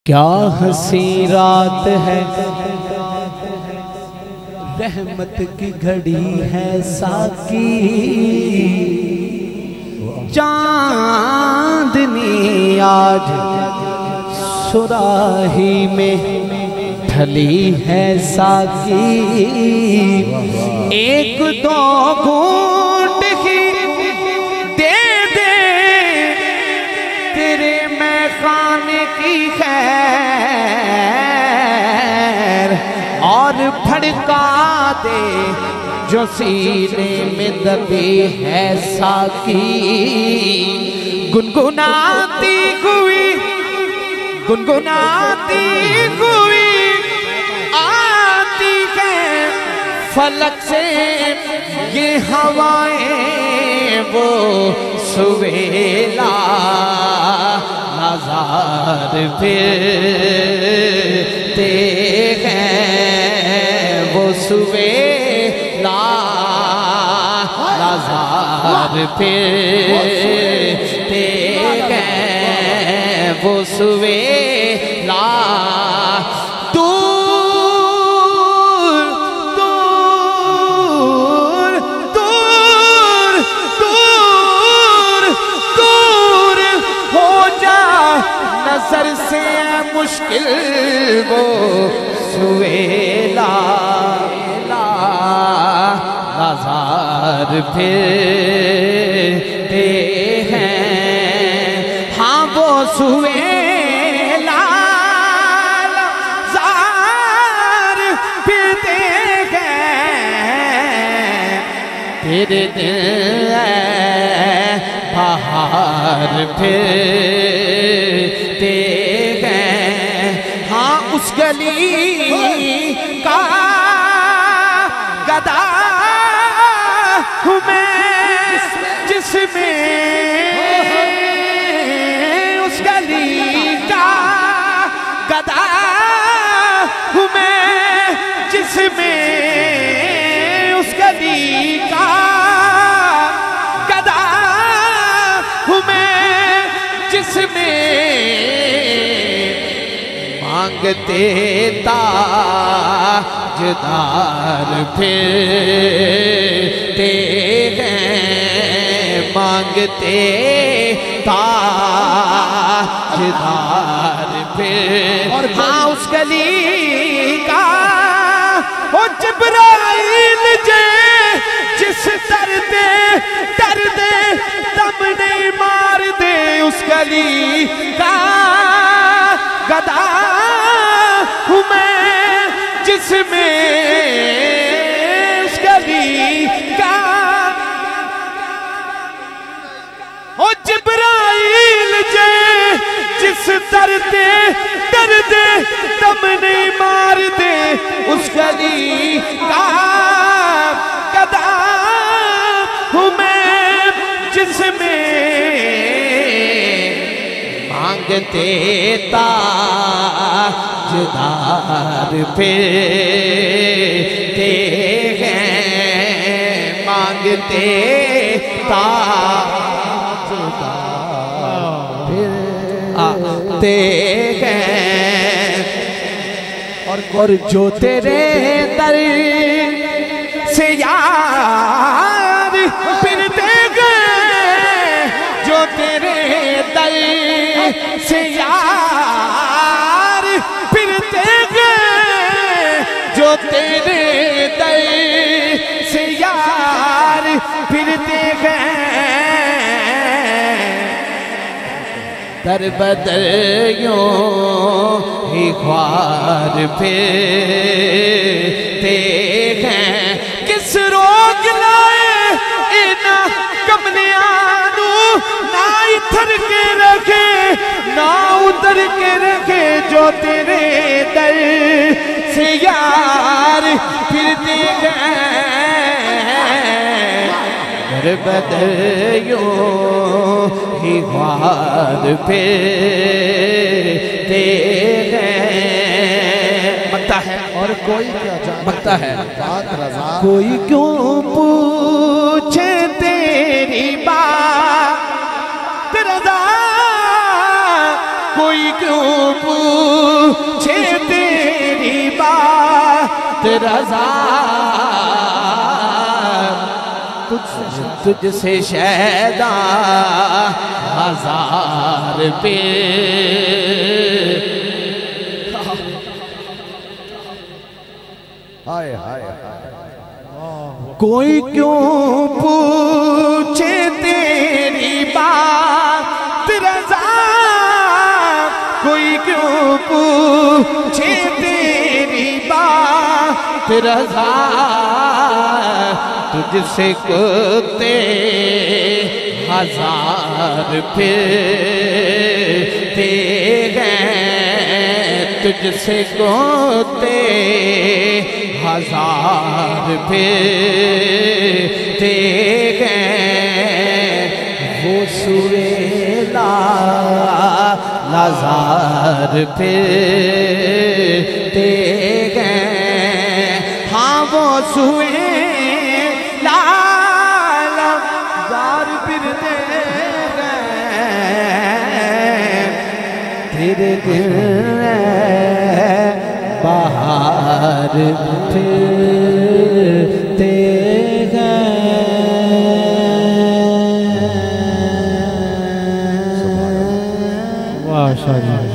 क्या हंसी रात है, रहमत की घड़ी है साकी, चांदनी आज सुराही में ढली है साकी। एक दो घूंट ही दे दे तेरे मैं खाने की खैर, और भड़का दे जो सीने में दबी है साकी। गुनगुनाती हुई आती है फलक से ये हवाएं, वो सुवेला नज़ार फिरते हैं, वो सुवेला नज़ार फिरते हैं, वो सुवेला। दूर दूर दूर दूर दूर हो जा नजर से मुश्किल वो सुवेला नज़ार फिरते हैं, हाँ वो सुवेला नज़ार फिरते हैं। तेरे दिल बाहर फिरते हैं, हाँ उस गली का गदा हूँ मैं जिसमें, उस गली का गदा हूँ मैं जिसमें, उस गली का गदा हूँ मैं जिसमें मांगते ताजदार फिरते हैं, मांगते ताजदार फिर, हाँ उस गली का वो जिब्राइल जे जिस दर्दे दम नहीं मार दे, उस गली का गदा हूँ मैं जिसमें, उस गली का ओ जिब्राइल जे जिस दर्दे दम नहीं मार दे, उस गली का गदा हूँ मैं जिसमें मांगते ताजदार फिरते हैं, मांगते ताजदार फिरते हैं। और जो तेरे दर से यार फिरते गए, जो तेरे दर से यार फिरते गए, जो तेरे दर से यार फिरते गए, दर बदर यूं ही ख्वार फिरते हैं। किस रोग लाए इना कमलियानू, ना इधर के रखे ना उधर के रखे, जो तेरे दर से यार फिरते हैं, दर बदर यूं ही ख्वार फिरते हैं। लगता है और कोई क्या लगता है बात रज़ा, कोई क्यों पूछे तेरी बात रज़ा, कोई क्यों पूछे तेरी बात रज़ा, तुझसे शैदा हजार पे। हाय हाय कोई क्यों पूछे तेरी बात रज़ा, कोई क्यों पूछे तेरी बात रज़ा, तुझसे कुत्ते हजार फिरते गए, तुझसे कुत्ते हजार फिरते गए। वो सुवेला लाज़ार फिरते गए, हाँ वो सुवेला लाज़ार फिरते गए। तेरे दिल बाहर फिरते गए। माशाअल्लाह।